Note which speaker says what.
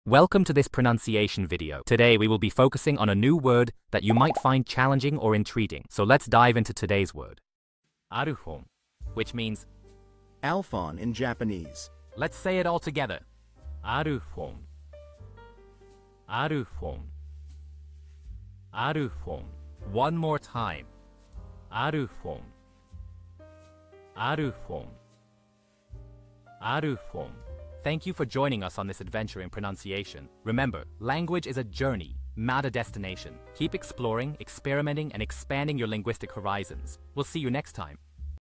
Speaker 1: Welcome to this pronunciation video. Today we will be focusing on a new word that you might find challenging or intriguing. So let's dive into today's word. Arufon, which means
Speaker 2: Alphon in Japanese.
Speaker 1: Let's say it all together. Arufon. Arufon. Arufon. One more time. Arufon. Arufon. Arufon. Thank you for joining us on this adventure in pronunciation. Remember, language is a journey, not a destination. Keep exploring, experimenting, and expanding your linguistic horizons. We'll see you next time.